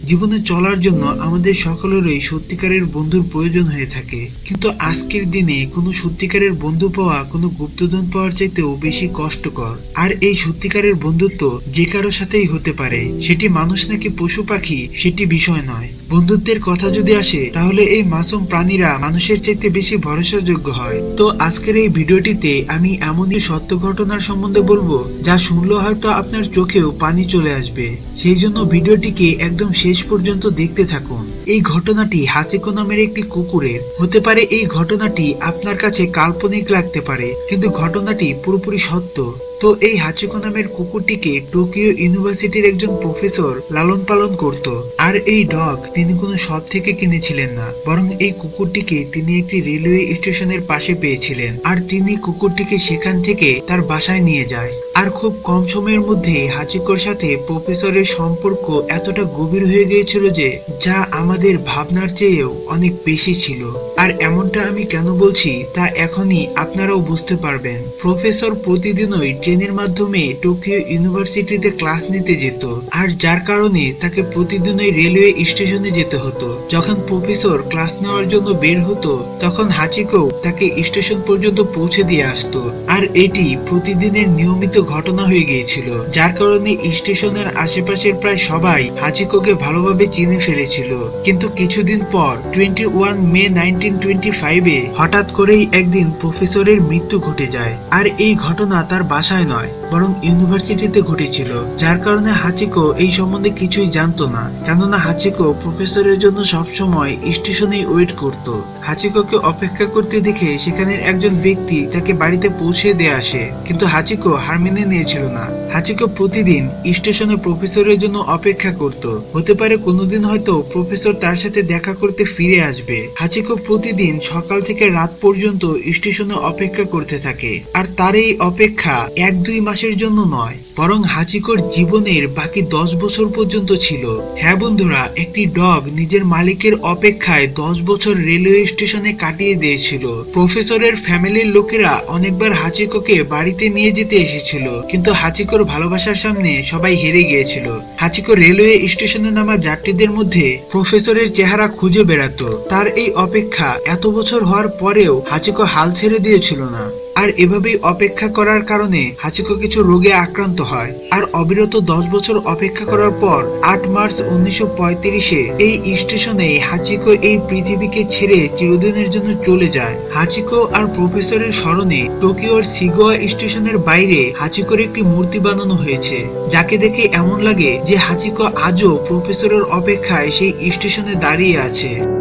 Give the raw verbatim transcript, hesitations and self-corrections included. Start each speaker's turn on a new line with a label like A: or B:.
A: জীবনে চলার জন্য আমাদের সকলেরই সত্যিকারের বন্ধুর প্রয়োজন হয়ে থাকে, কিন্তু আজকের দিনে কোনো সত্যিকারের বন্ধু পাওয়া কোনো গুপ্তধন পাওয়ার চাইতেও বেশি কষ্টকর। আর এই সত্যিকারের বন্ধুত্ব যে কারো সাথেই হতে পারে, সেটি মানুষ নাকি পশু পাখি সেটি বিষয় নয়। বন্ধুত্বের কথা যদি আসে তাহলে এই মাসুম প্রাণীরা মানুষের চাইতে বেশি ভরসাযোগ্য হয়। তো আজকের এই ভিডিওটিতে আমি এমনই সত্য ঘটনার সম্বন্ধে বলবো যা শুনলে হয়তো আপনার চোখেও পানি চলে আসবে। সেই জন্য ভিডিওটিকে একদম শেষ পর্যন্ত দেখতে থাকুন। এই ঘটনাটি হাসিকো নামের একটি কুকুরের। হতে পারে এই ঘটনাটি আপনার কাছে কাল্পনিক লাগতে পারে, কিন্তু ঘটনাটি পুরোপুরি সত্য। তো এই হাচিকো নামের কুকুরটিকে টোকিও ইউনিভার্সিটির একজন প্রফেসর লালন পালন করত। আর এই ডগ তিনি কোনো শপ থেকে কিনেছিলেন না, বরং এই কুকুরটিকে তিনি একটি রেলওয়ে স্টেশনের পাশে পেয়েছিলেন। আর তিনি কুকুরটিকে সেখান থেকে তার বাসায় নিয়ে যায়। আর খুব কম সময়ের মধ্যে হাচিকোর সাথে প্রফেসরের সম্পর্ক এতটা গভীর হয়ে গিয়েছিল যে যা আমাদের ভাবনার চেয়েও অনেক বেশি ছিল। আর এমনটা আমি কেন বলছি তা এখনই আপনারাও বুঝতে পারবেন। প্রফেসর প্রতিদিনই ট্রেনের মাধ্যমে টোকিও ইউনিভার্সিটিতে ক্লাস নিতে যেত, আর যার কারণে তাকে প্রতিদিনই রেলওয়ে স্টেশনে যেতে হতো। যখন প্রফেসর ক্লাস নেওয়ার জন্য বের হতো তখন হাচিকো তাকে স্টেশন পর্যন্ত পৌঁছে দিয়ে আসতো। আর এটি প্রতিদিনের নিয়মিত ঘটনা হয়ে গিয়েছিল, যার কারণে স্টেশনের আশেপাশের প্রায় সবাই হাচিকোকে ভালোভাবে চিনে ফেলেছিল। কিন্তু কিছুদিন পর twenty one May nineteen twenty ফাইভে হঠাৎ করেই একদিন প্রফেসরের মৃত্যু ঘটে যায়। আর এই ঘটনা তার বাসায় নয় বরং ইউনিভার্সিটিতে ঘটেছিল, যার কারণে হাচিকো এই সম্বন্ধে কিছুই জানতো না। কেননা হাচিকো প্রফেসরের জন্য সবসময় স্টেশনেই ওয়েট করত। হাচিকোকে অপেক্ষা করতে দেখে সেখানের একজন ব্যক্তি তাকে বাড়িতে পৌঁছে দিয়ে আসে, কিন্তু হাচিকো হার মেনে নিয়েছিল না। হাচিকো প্রতিদিন স্টেশনে প্রফেসরের জন্য অপেক্ষা করত। হতে পারে কোনোদিন হয়তো প্রফেসর তার সাথে দেখা করতে ফিরে আসবে। হাচিকো প্রতিদিন সকাল থেকে রাত পর্যন্ত স্টেশনে অপেক্ষা করতে থাকে। আর তার এই অপেক্ষা এক দুই মাসের জন্য নয়, বরং হাচিকোর জীবনের বাকি দশ বছর পর্যন্ত ছিল। হ্যাঁ বন্ধুরা, একটি ডগ নিজের মালিকের অপেক্ষায় দশ বছর রেলওয়ে স্টেশনে কাটিয়ে দিয়েছিল। প্রফেসরের ফ্যামিলির লোকেরা অনেকবার হাচিকোকে বাড়িতে নিয়ে যেতে এসেছিল, কিন্তু হাচিকোর ভালোবাসার সামনে সবাই হেরে গিয়েছিল। হাচিকো রেলওয়ে স্টেশনে নামা যাত্রীদের মধ্যে প্রফেসরের চেহারা খুঁজে বেড়াতো। তার এই অপেক্ষা এত বছর হওয়ার পরেও হাচিকো হাল ছেড়ে দিয়েছিল না। আর এভাবেই অপেক্ষা করার কারণে হাচিকো কিছু রোগে আক্রান্ত হয়। আর অবিরত দশ বছর অপেক্ষা করার পর আট মার্চ উনিশশো পঁয়ত্রিশে এই স্টেশনে হাচিকো এই পৃথিবীকে ছেড়ে চিরদিনের জন্য চলে যায়। হাচিকো আর প্রফেসরের স্মরণে টোকিওর সিগোয়া স্টেশনের বাইরে হাচিকোর একটি মূর্তি বানানো হয়েছে, যাকে দেখে এমন লাগে যে হাচিকো আজও প্রফেসরের অপেক্ষায় সেই স্টেশনে দাঁড়িয়ে আছে।